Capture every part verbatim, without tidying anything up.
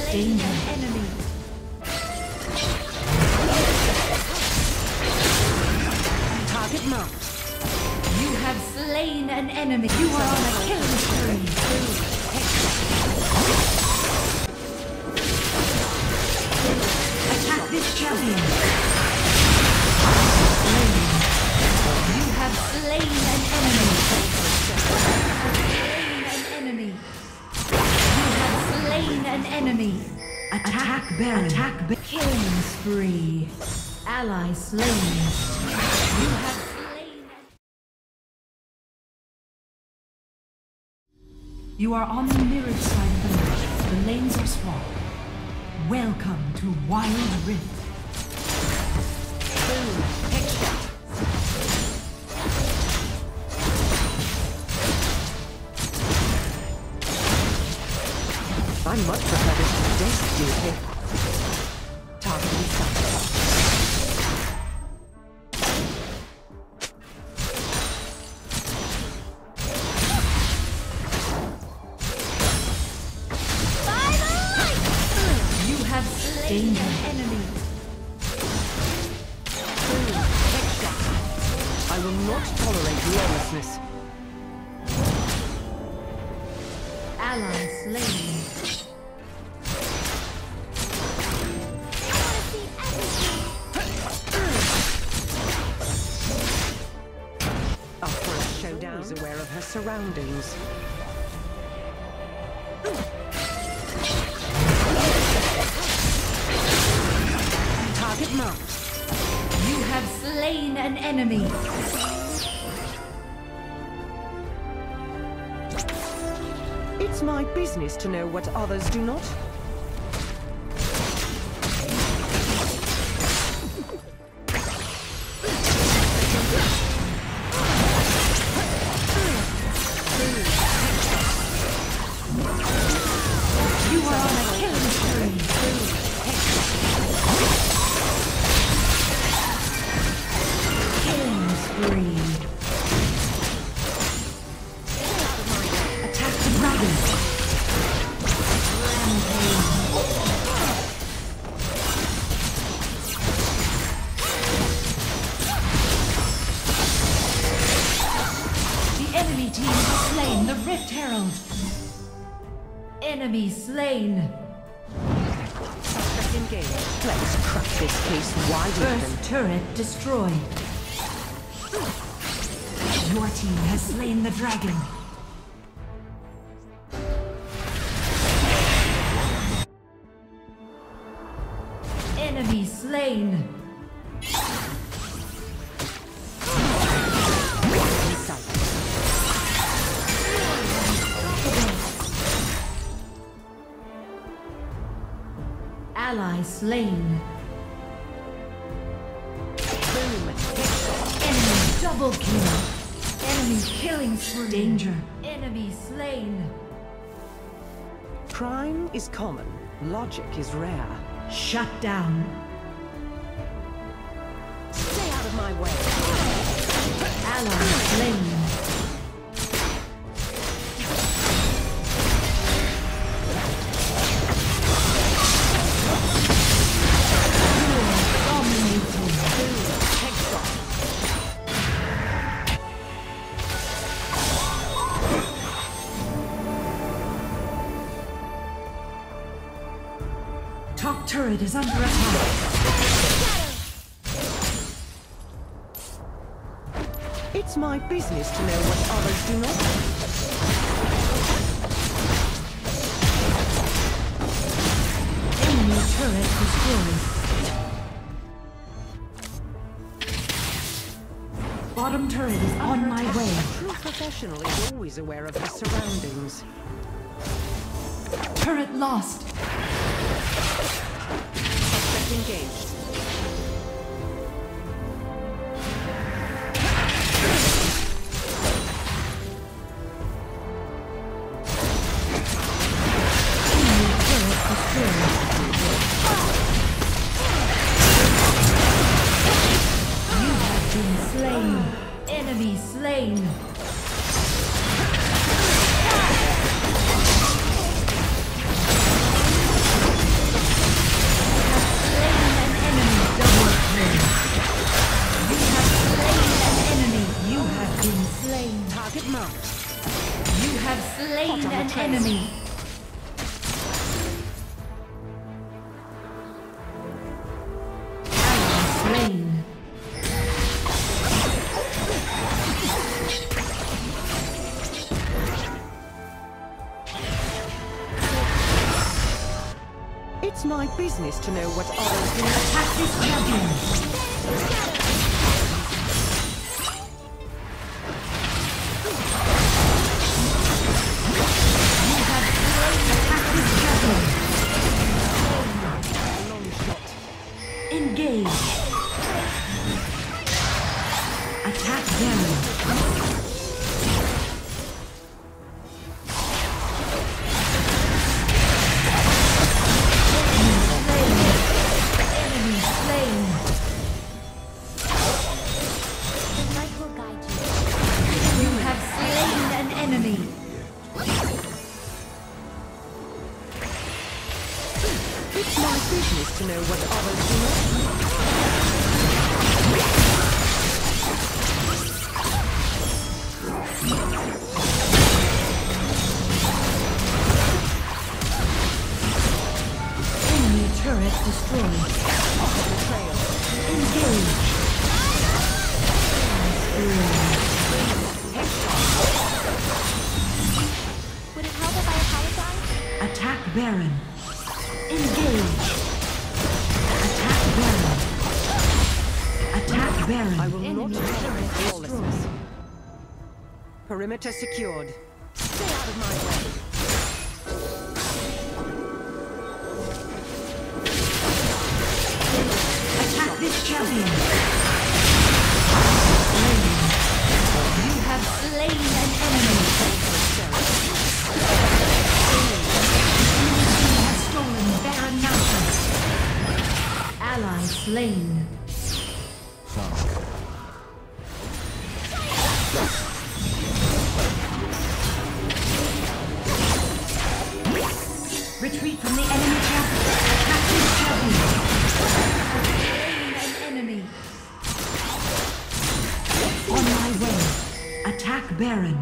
slain an enemy. Target marked. You have slain an enemy. You are on a killing spree. Attack this champion. You have slain an enemy. Slain an enemy. You have slain an enemy. Attack Baron. Attack Baron. Killing spree. Ally slain. You have slain. You are on the mirrored side of the map. The lanes are swapped. Welcome to Wild Rift. Boom. Headshot. I much prefer this to desk duty. Targeting sight. You have slain an enemy. I will not tolerate lawlessness. Ally slain. Is aware of her surroundings. Target marked. You have slain an enemy. It's my business to know what others do not. Enemy slain. Suspect engaged. Let's crack this case wide open. First turret destroyed. Your team has slain the dragon. Enemy slain. Ally slain. Boom. Enemy double kill. Enemy killing spree. Danger. Enemy slain. Crime is common. Logic is rare. Shut down. Stay out of my way. Ally slain. Top turret is under attack. It's my business to know what others do not. Enemy turret destroyed. Bottom turret is on my way. A true professional is always aware of her surroundings. Turret lost. Suspect engaged. Enemy slain. slain an enemy. Slain. It's my business to know what others do. Attack this champion. You have slain. Attack this champion. Long shot. Engage. Attack Baron. It's my business to know what others do not. Enemy turret destroyed. Engage. Would it help if I apologize? Attack Baron. Engage. Attack Baron. Attack Baron. I will Enemy not turret tolerate destroyed. lawlessness. Perimeter secured. Stay out of my way. Attack this champion. Slain. You have slain an enemy. Has stolen Baron Mountain. Ally slain. Retreat from the enemy champion. Attack this champion. Slain an enemy. On my way. Attack Baron.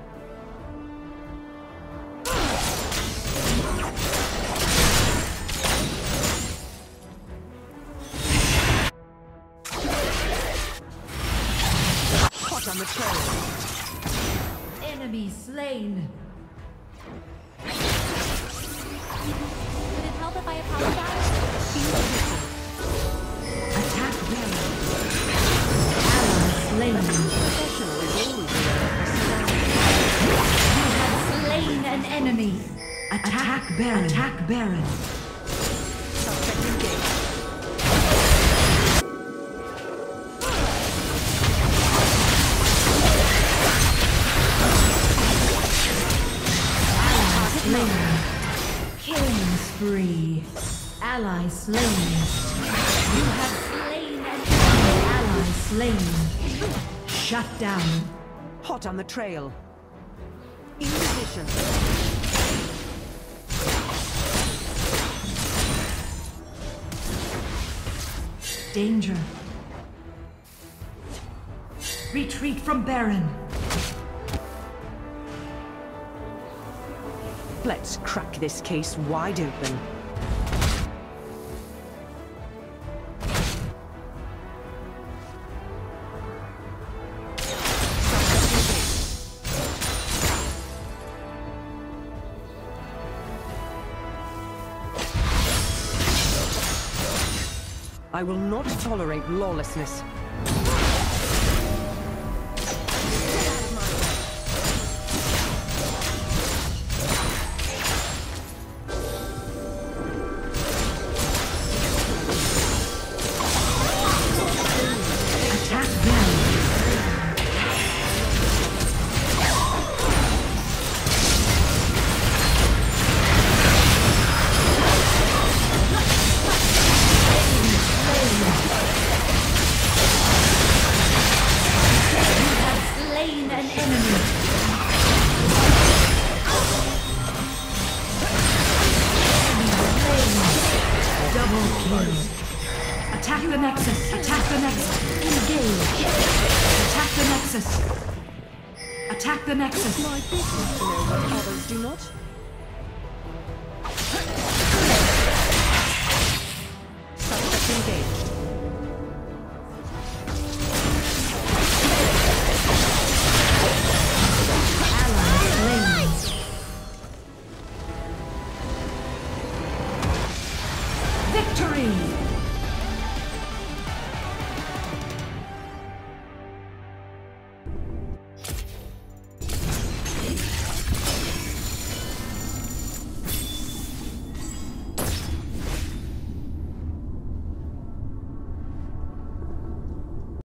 Hot on the trail. Enemy slain. Would it help if I apologize? Attack Baron. Ally slain. Professional is always You have slain an enemy. Attack Baron. Attack Baron. suspect engaged. Slain. Killing spree. Ally slain. You have slain an enemy. Ally slain. Shut down. Hot on the trail. In position. Danger. Retreat from Baron. Let's crack this case wide open. I will not tolerate lawlessness. Attack Baron. Slain an enemy. Double kill. Attack the Nexus. Attack the Nexus. Engage. Attack the Nexus. Attack the Nexus. It's my business to know what others do not.